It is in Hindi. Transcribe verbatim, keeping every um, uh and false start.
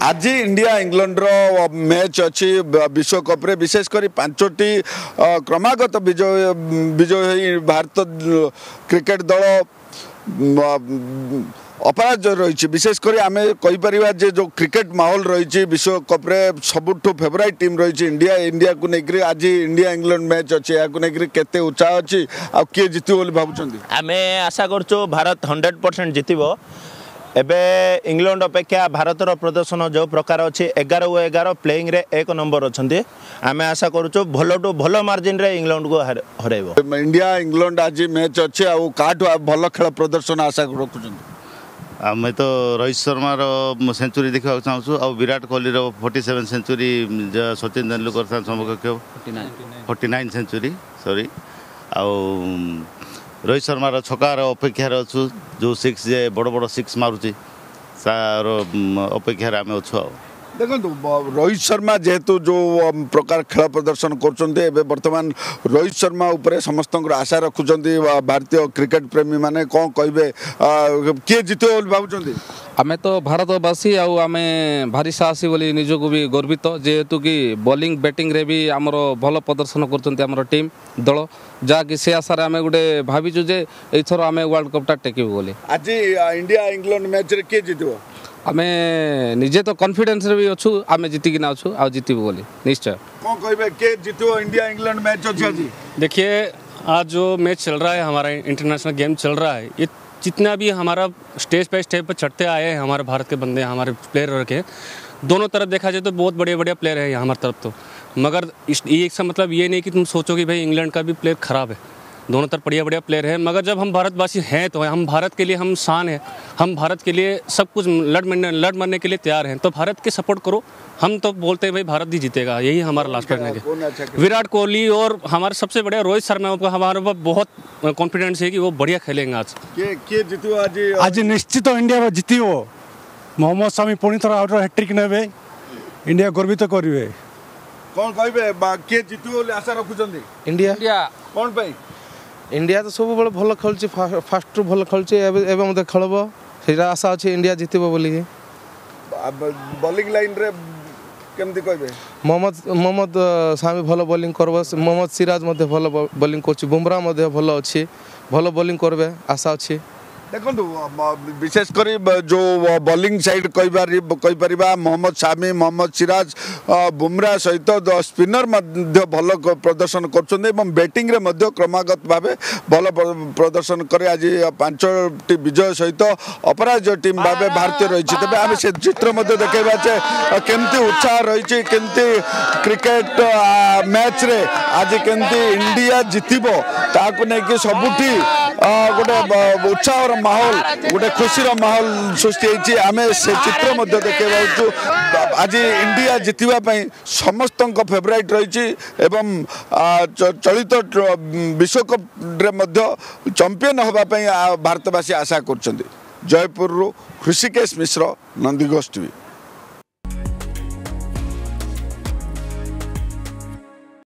आज इंडिया इंग्लैंड रो मैच अच्छी विश्वकप रे विशेषकर पांचटी क्रमागत विजय विजय भारत क्रिकेट दल अपराजय रही विशेषकर आम कहीपर जे जो क्रिकेट माहौल रही विश्वकप रे सबुठ फेवराइट टीम रही इंडिया इंडिया को लेकर आज इंडिया इंग्लैंड मैच अच्छे या केते उत्साह अच्छी आ किए जितब बोली भावुं आम आशा करूँ भारत हंड्रेड परसेंट जितब एबे इंग्लैंड अपेक्षा भारतर प्रदर्शन जो प्रकार अच्छी एगार ओ एगार प्लेइंग रे एक नंबर अच्छा आम आशा करूँ भल टू भल मार्जिन रे इंग्लैंड को हर इंडिया इंग्लैंड आज मैच अच्छे आठू भल खेल प्रदर्शन आशा रखुं आम तो रोहित शर्मार सेंचुरी देखा चाहूँ आ Virat Kohli forty seven century Sachin Tendulkar समकक्ष फोर्टी नाइन सेंचुरी सॉरी आ रोहित शर्मार छकार अपेक्षार अच्छु जो सिक्स जे बड़ बड़ सिक्स मारुची तार अपेक्षार आम अच्छु आ देखो रोहित शर्मा जेहेतु जो प्रकार खेल प्रदर्शन कर बर्तमान रोहित शर्मा उपरे समस्त आशा रखुंट भारतीय क्रिकेट प्रेमी माने कौन कहे किए जित भावुं आमे तो भारतवासी आम भारी साहसी बोली निजको भी गर्वित जेहेतु कि बॉलिंग बैटिंग रे भी आमर भल प्रदर्शन कर टीम दल जहाँकि से आशार आम गोटे भाविचु जे एथर आम वर्ल्ड कपटा टेकबू बोली आज इंडिया इंग्लैंड मैच रे किए जितब आमे निजे तो कॉन्फिडेंस रे भी अच्छु आमे जीतिक ना अच्छु आ जीतबू बोली निश्चय कौन कहे के जितब इंडिया इंग्लैंड मैच अच्छी आज देखिए आज जो मैच चल रहा है हमारा इंटरनेशनल गेम चल रहा है ये जितना भी हमारा स्टेज पे स्टेज पर चढ़ते आए हैं हमारे भारत के बंदे हमारे प्लेयर रखे दोनों तरफ देखा जाए तो बहुत बढ़िया बढ़िया प्लेयर है हमारी तरफ तो मगर इस ये इसका मतलब ये नहीं कि तुम सोचो कि भाई इंग्लैंड का भी प्लेयर ख़राब है दोनों तरफ बढ़िया बढ़िया प्लेयर है मगर जब हम भारतवासी हैं तो हम भारत के लिए हम शान है हम भारत के लिए सब कुछ लड़ मरने लड़ मरने के लिए तैयार हैं तो भारत के सपोर्ट करो हम तो बोलते हैं भाई भारत ही जीतेगा यही हमारा लास्ट करने के विराट कोहली और हमारे सबसे बढ़िया रोहित शर्मा को हमारे ऊपर बहुत कॉन्फिडेंस है कि वो बढ़िया खेलेंगे आज के के जीतो आज आज निश्चित इंडिया जीतिबो मोहम्मद शमी पुणी थर आउट हैट्रिक नेबे इंडिया गर्वित करिवे कौन कहबे के जीतो बोली आशा रखुचंदी इंडिया इंडिया कौन पे इंडिया तो सब बड़े भल खेलुची फास्ट भल खेलुची एवं मते खेलबो सेटा आशा अछि इंडिया जीतिबो बोली बॉलिंग लाइन रे केमती कहबे मोहम्मद मोहम्मद शामी भल बॉलिंग करबो मोहम्मद सिराज मते भल बॉलिंग करछि बुमराह मते भल अछि भल बॉलिंग करबे आशा अछि देखो विशेषकर जो बॉलिंग साइड कहीपर मोहम्मद शामी मोहम्मद सिराज बुमराह सहित स्पिनर भल प्रदर्शन कर बैटिंग रे मध्य क्रमागत भाव भल प्रदर्शन करे आज पांचटी विजय सहित अपराजय टीम भाव भारतीय रही तेज आम से चित्र देखा केमती उत्साह रही केमती क्रिकेट मैच रे आज केमती इंडिया जीतब ताकू नहीं सबुठी गोटे उत्साह माहौल गोटे खुशीर माहौल सृष्टि आम से चित्र देखा आज इंडिया जीतवा समस्त फेवराइट रही एवं चलित विश्वकप चंपियन होगापी भारतवासी आशा कर जयपुर ऋषिकेश मिश्र नंदीघोष टीवी।